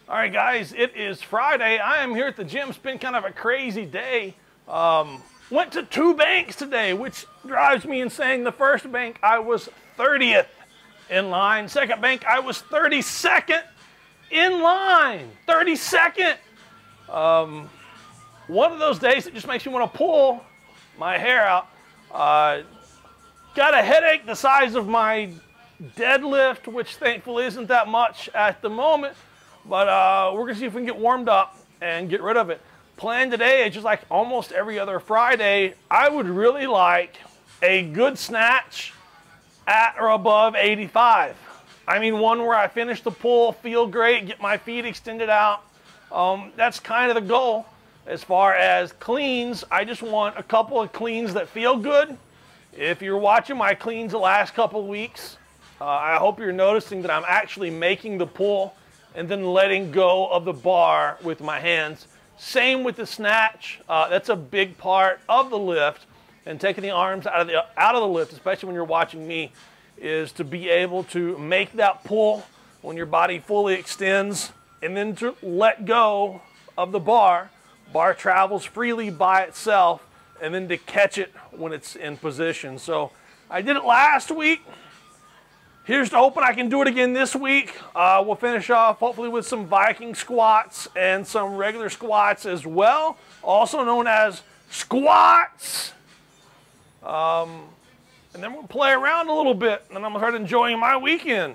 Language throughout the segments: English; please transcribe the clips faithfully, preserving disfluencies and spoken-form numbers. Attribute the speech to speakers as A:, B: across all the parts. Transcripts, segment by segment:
A: All right, guys, it is Friday. I am here at the gym. It's been kind of a crazy day. Um, went to two banks today, which drives me insane. The first bank, I was thirtieth in line. Second bank, I was thirty-second in line. thirty-second. Um, one of those days that just makes me want to pull my hair out. Uh, got a headache the size of my deadlift, which thankfully isn't that much at the moment. But uh, we're going to see if we can get warmed up and get rid of it. Plan today is just like almost every other Friday. I would really like a good snatch at or above eighty-five. I mean, one where I finish the pull, feel great, get my feet extended out. Um, that's kind of the goal. As far as cleans, I just want a couple of cleans that feel good. If you're watching my cleans the last couple of weeks, uh, I hope you're noticing that I'm actually making the pull and then letting go of the bar with my hands. Same with the snatch. Uh, that's a big part of the lift, and taking the arms out of the, out of the lift, especially when you're watching me, is to be able to make that pull when your body fully extends and then to let go of the bar. Bar travels freely by itself, and then to catch it when it's in position. So I did it last week. Here's to hoping I can do it again this week. Uh, we'll finish off hopefully with some Viking squats and some regular squats as well, also known as squats. Um, and then we'll play around a little bit, and then I'm gonna start enjoying my weekend.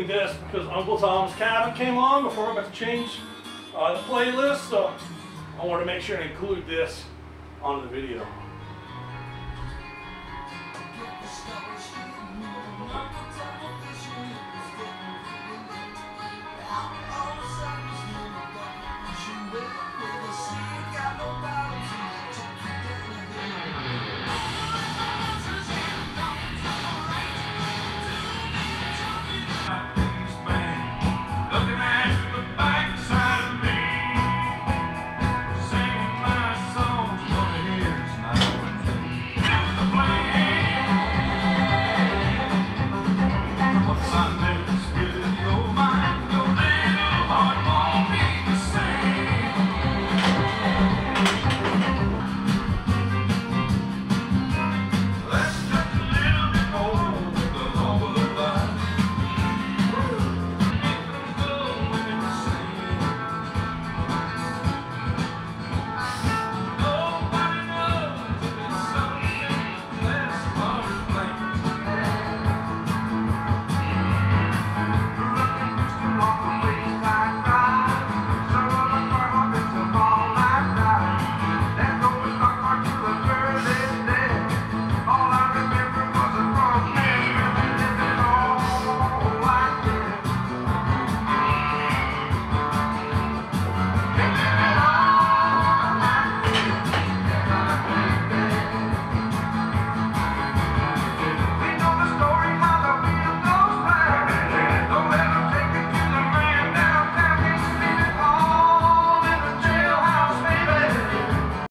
A: including this because Uncle Tom's Cabin came on before I'm about to change uh, the playlist, so I want to make sure to include this on the video.